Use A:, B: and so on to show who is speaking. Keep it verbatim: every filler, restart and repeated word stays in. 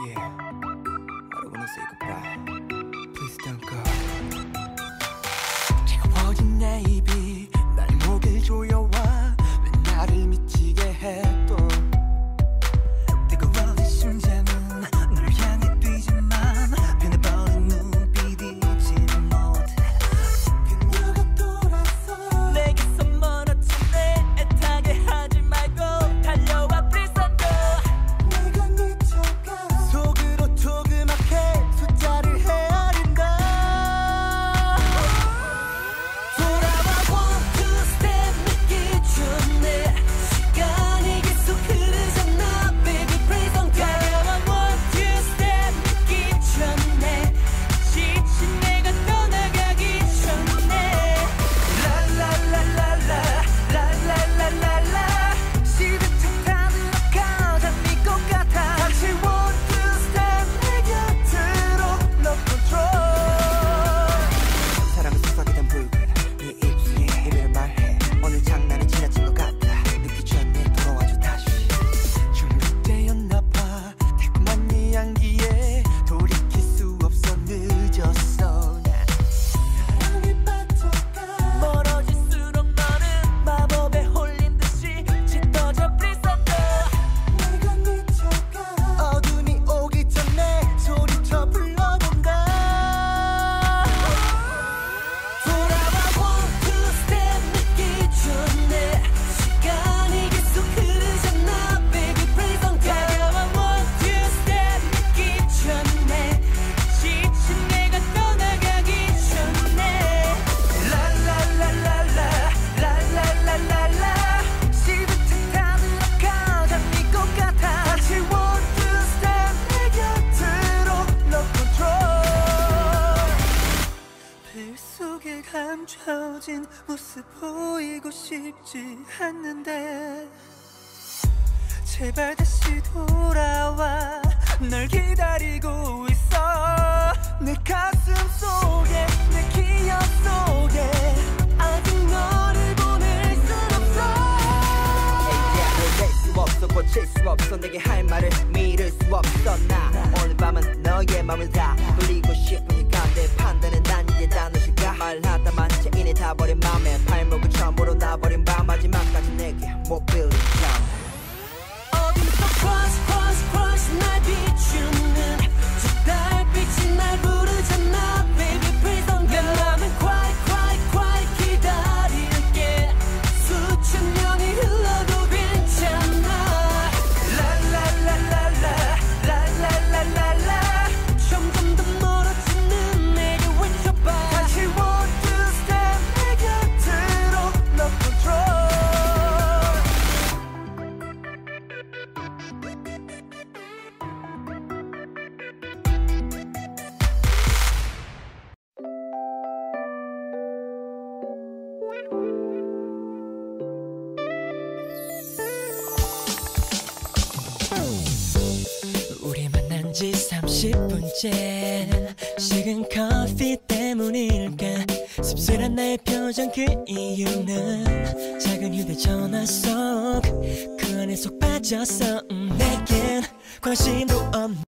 A: Yeah, I don't wanna say goodbye. Please don't go. 차가워진 내 입이 날 목을 조여와 왜 나를 미치게 해 또 뜨거워진 심장은 널 향해 뛰지만 변해버린 눈빛이 잊지 못해. 그녀가 돌아서 내게서 멀어지네. 애타게 하지 말고 달려와 please don't go. 내가 미쳐가 속으로 조그맣게 숫자를 헤아린다. 돌아와 one two step 늦기 전에 시간이 계속 흐르잖아 baby please don't go. 달려와 one two step 늦기 전에 지친 내가 떠나가기 전에 라라라라라 라라라라라 시대창 다 들어가 달릴 것 같아. 다시 one two step 내 곁으로 no control. 사랑은 속삭이던 불빛 네 입술이 이별 말해. 오늘 장난이 지나친 것 같아. 늦기 전에 돌아와줘 다시. 중독되었나봐 달콤한 네 향기에 돌이킬 수 없어 늦었어 난. 사랑에 빠져가 멀어질수록 너는 마법에 홀린 듯이 짙어져 please don't go. 내가 미쳐가 어둠이 오기 전에 소리쳐 불러본다. 돌아와 one two step 늦기 전에 시간이 계속 흐르잖아 baby please don't go. 달려와 one two step 늦기 전에 지친 내가 떠나가기 전에 라라라라라 라라라라라 시대창 다 들어가 달릴 것 같아. 다시 one two step 내 곁으로 no control. 별 속에 감춰진 모습 보이고 싶지 않는데 제발 다시 돌아와 널 기다리고 있어. 내 가슴 속에 내 기억 속에 아직 너를 보낼 순 없어.
B: 낼 수 없어 고칠 수 없어 내게 할 말을 미룰 수 없어. 나 오늘 밤은 너의 맘을 다 돌리고 싶으니까 내 판단은 난 이제 다 늦을까. 말하다만 체인이 다 버린 맘에 발목을 처음으로 놔버린 밤 마지막까지 내게 못 빌린 잠.
A: 어디서 cross cross cross 날 비추는 저 달빛이 날 부르잖아 baby please don't go. 내 맘은 quiet quiet quiet 기다릴게. 수천 년이 흘러도 괜찮아. 라라라라라 라라라라라 점점 더 멀어지는 내게 외쳐봐. 다시 one two step 내 곁으로 no control. 우리 만난 지 삼십 분째 식은 커피 때문일까. 씁쓸한 나의 표정 그 이유는 작은 휴대전화 속 그 안에 속 빠졌어. 음, 내겐 관심도 없는